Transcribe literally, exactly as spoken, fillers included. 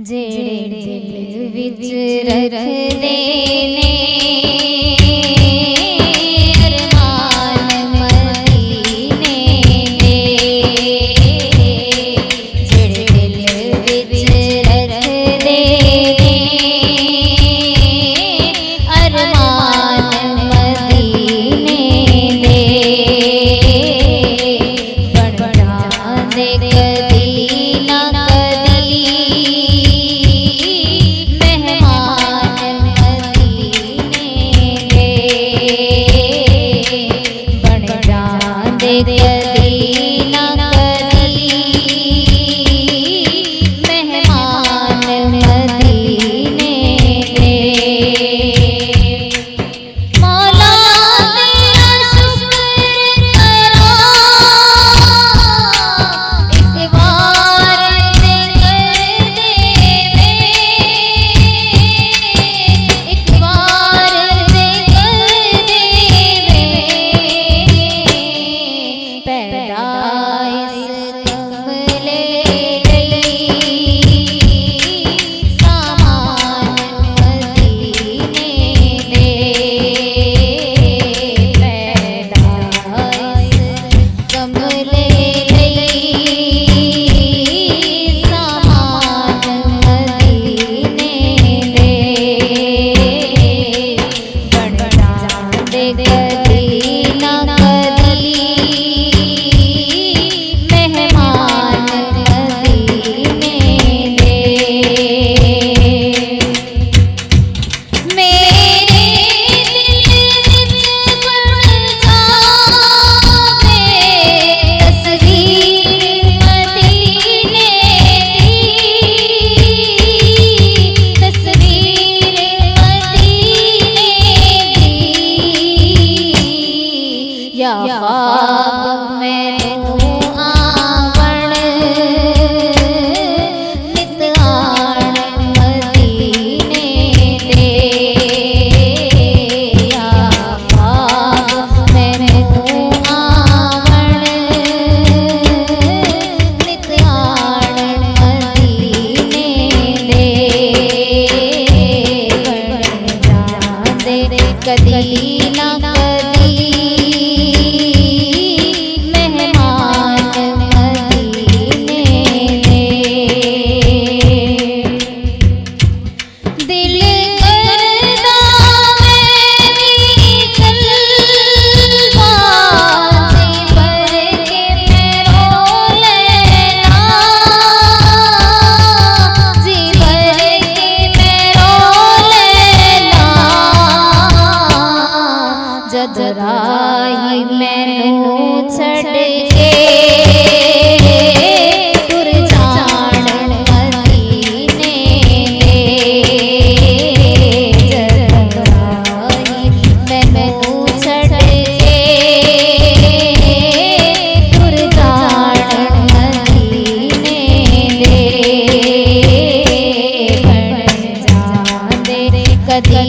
जेड़े दिल विच रख देने अरमान मदीने दे, जेड़े दिल विच रख देने अरमान मदीने दे, बन जांदे कदी ना कदी ना कदी मेहमान मदीने दे, दिल करदा मैं भी चलवा जी भर के मैं रो लेना, जी भर के मैं रो लेना, जद राही मैनू छड़ के तुर जाण मदीने दे, जद राही मैनू छड़ के तुर जाण मदीने दे, बन जांदे कदी